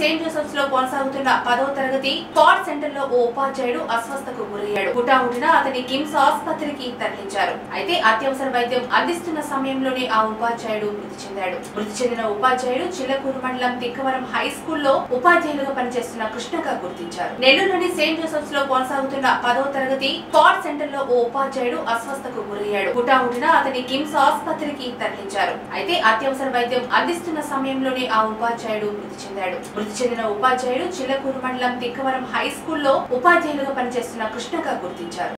Saint Joseph's లో కొనసాగుతున్న 10వ తరగతి స్పాట్ సెంటర్ లో ఓ ఉపాధ్యాయుడు అస్వస్థతకు గురయ్యాడు. హుటాహుటిన అతని కిమ్స్ ఆసుపత్రికి తరలించారు. అయితే అత్యవసర వైద్యం అందిస్తున్న సమయంలోనే ఆ ఉపాధ్యాయుడు మృతి చెందాడు. మృతి చెందిన ఉపాధ్యాయుడు చిల్లకూరు మండలం తిక్కవరం హై స్కూల్లో ఉపాధ్యాయులుగా పనిచేస్తున్న కృష్ణగా గుర్తించారు. నెల్లూరులోని సెయింట్ జోసెఫ్స్ లో కొనసాగుతున్న 10వ తరగతి స్పాట్ సెంటర్ లో ఓ ఉపాధ్యాయుడు అస్వస్థతకు గురయ్యాడు. హుటాహుటిన అతని కిమ్స్ ఆసుపత్రికి తరలించారు. అయితే అత్యవసర వైద్యం అందిస్తున్న సమయంలోనే ఆ ఉపాధ్యాయుడు మృతి చెందాడు. మృతి చెందిన ఉపాధ్యాయుడు చిల్లకూరు మండలం తిక్కవరం హై స్కూల్లో ఉపాధ్యాయులుగా పనిచేస్తున్న కృష్ణగా గుర్తించారు.